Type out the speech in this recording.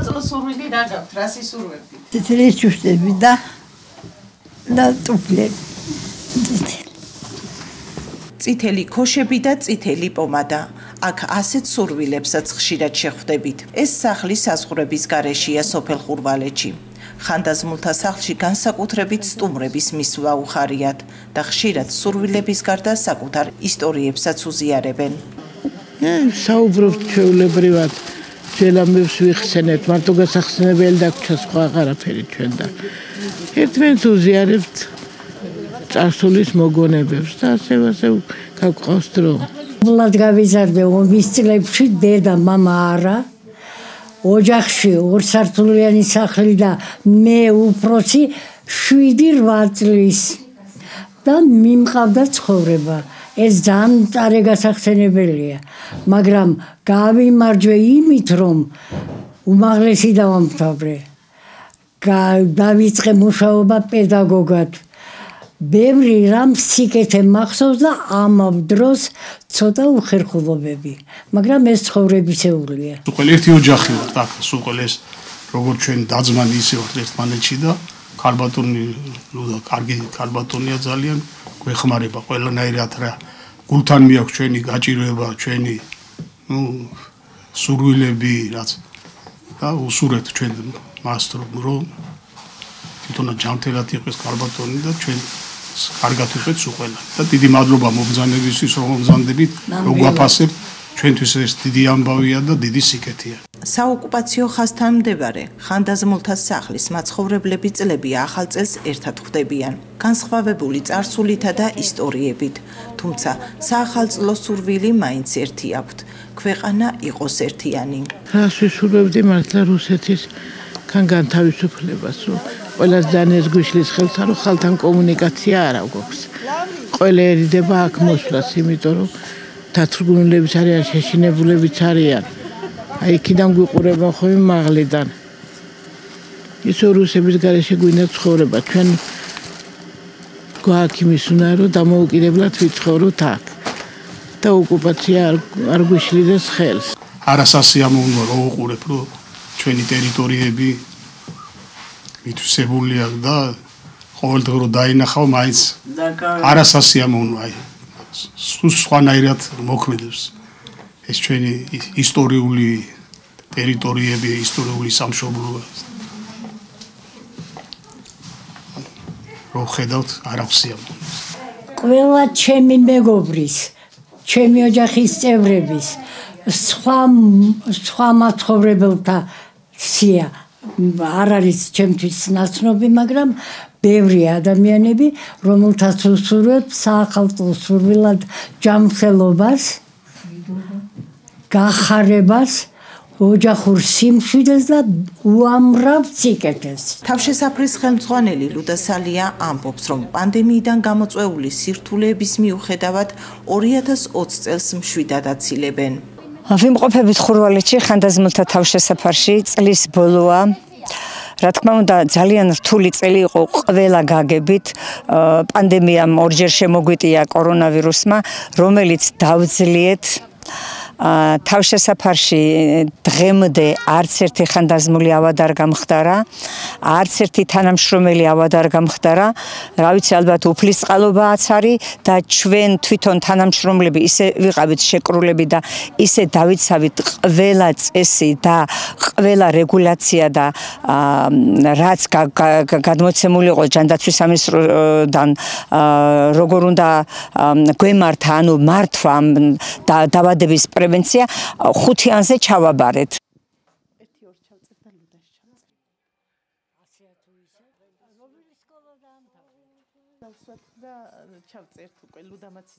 საახალწლო სურვილი რა გაქვთ? რას ისურვებდით? წითელი ჭუშტები და ტუფლები. წითელი ქოშები და წითელი პომადა. აქ ასეთ სურვილებსაც ხშირად შეხვდებით. ეს სახლი საზღვრების გარეშეა სოფელ ხურვალეთში. ხანდაზმულთა სახლში განსაკუთრებით სტუმრების მისვლა უხარიათ და ხშირად სურვილების გარდა საკუთარ ისტორიებსაც უზიარებენ. საუბრობთ ჩვეულებრივად, ძველამებს ვიხსენებთ, მარტო გასახსენებელი დაგვრჩა სხვა აღარაფერი ჩვენ და ერთმანეთს უზიარებთ წარსულის მოგონებებს და ასე გავყავს დრო. Ულად გავიზარდე ომის წლებში, დედა მამა არა. ოჯახში ორსართულიანი სახლი და მე უფროსი 7-8 წლის და მიმყავდა ცხოვრება. ეს ძალიან მწარე გასახსენებელია, მაგრამ გავიმარჯვე იმით, რომ უმაღლესი დავამთავრე. დავიწყე მუშაობა პედაგოგად. ბევრი რამ სიკეთე მახსოვს და ამავ დროს ცოტა უხერხულობები, მაგრამ ეს ცხოვრებისეულია. უყოლ ერთი ოჯახი ვართ აქ, უყოლ ეს როგორც ჩვენ დაძმანი ისე ვართ ერთმანეთში და ქალბატონი, და კარგი ქალბატონია ძალიან, გვეხმარება ყველანაირად რა. გულთან მიაქვს ჩვენი გაჭირვება, ჩვენი სურვილები, რაც და უსურვებთ ჩვენ მას რომ თვითონაც ჯანმრთელად იყოს ქალბატონი და ჩვენ კარგად ვიყოთ უყველა და დიდი მადლობა მომბრძანებისთვის რომ მომბრძანდებით რომ გვაფასებთ ჩვენთვის ეს დიდი ამბავია და დიდი სიკეთეა. საოკუპაციო ხაზთან მდებარე ხანდაზმულთა სახლის მაცხოვრებლები წლები ახალ წელს ერთად ხვდებიან, განსხვავებული წარსულითა და ისტორიებით, თუმცა საახალწლო სურვილი მაინც ერთი აქვთ, ქვეყანა იყოს ერთიანი. რას ვისურვებდი მართლა რუსეთისგან განთავისუფლებას, რომ ყველას დანეს გვიშლის ხელთან, რომ ხალხთან კომუნიკაცია არა გვაქვს. ყველა ერიდება აქ მოსვლას, იმიტომ რომ დათრგუნულებიც არიან, შეშინებულებიც არიან. აი იქიდან გვიყურება ხოლმე მაღლიდან. ისო რუსების გარეშე გვინდა ცხოვრება. ჩვენ გვაქვს იმის უნარი, რომ დამოუკიდებლად ვიცხოვროთ აქ. და ოკუპაცია არ გვიშლიდეს ხელს. არასასიამოვნოა რომ უყურებ, რომ ჩვენი ტერიტორიები მითვისებულია და ყოველდღე რომ დაინახავ, მაინც არასასიამოვნოა. სხვანაირად მოქმედებს ეს ჩვენი ისტორიული ტერიტორიები, ისტორიული სამშობლოა. რო ხედავთ, არ აქვს სიამოვნებას. ყველა ჩემი მეგობრის, ჩემი ოჯახის წევრების, სხვა მაცხოვრებელთა სია არ არის ჩემთვის ნაცნობი, მაგრამ ბევრი ადამიანები, რომელთაც უსურვებ საახალწლო სურვილად ჯანმრთელობას, გახარებას, ოჯახურ სიმშვიდეს და უამრავ სიკეთეს. თავშესაფრის ხელმძღვანელი ლუდასალია ამბობს, რომ პანდემიიდან გამოწვეული სირთულეების მიუხედავად 2020 წელს მშვიდად აცილებენ. ვიმყოფებით ხურვალეთში ხანდაზმულთა თავშესაფარში, წლის ბოლოა. რა თქმა უნდა, ძალიან რთული წელი იყო ყველა გაგებით. პანდემიამ ორჯერ შემოგვიტია კორონავირუსმა, რომელიც დავძლიეთ. თავშესაფარში დღემდე არც ერთი ხანდაზმული ავად არ გამხდარა, არც ერთი თანამშრომელი ავად არ გამხდარა. რა ვიცი, ალბათ უფლისწყალობაც არის და ჩვენ თვითონ თანამშრომლები ისე ვიყავით შეკრულები და ისე დავიცავით ყველა წესი და ყველა რეგულაცია და რაც გადმოცემული იყო ჯანდაცვის სამინისტროდან როგორ უნდა გვემართა, ანუ მართვა და დაბადების პრევენცია 5-იანზე ჩავაბარეთ. ჩავწერთ უკვე ლუდამაც